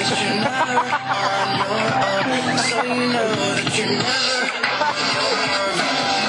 that you're never on your own. So you know that you're never on your own.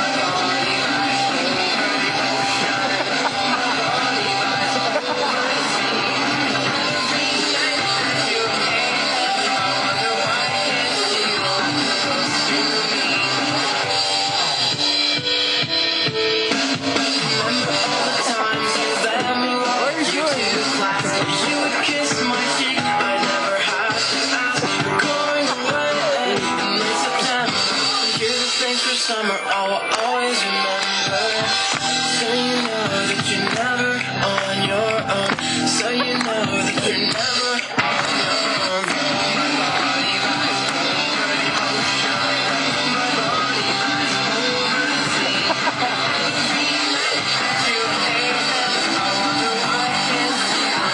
Summer, I will always remember. So you know that you're never on your own. So you know that you're never on your own. My body lies over the ocean. My body lies over the sea. Every night that you hate them, I wonder why I can't see you.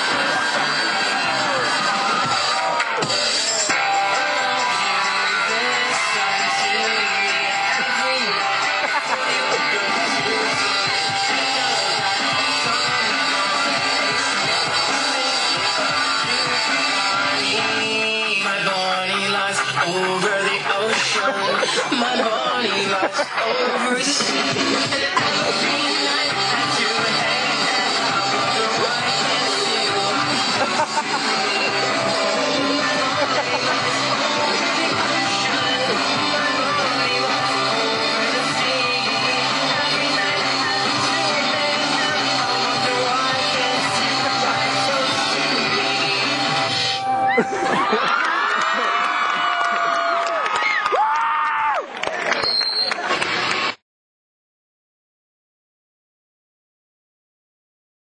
Over the ocean, my body lies over the sea. Every night that you hate that, I wonder why I can't see you. My body lies over the ocean, my body lies over the sea. Every night that you hate that, I wonder why I can't see you. Why so sweet.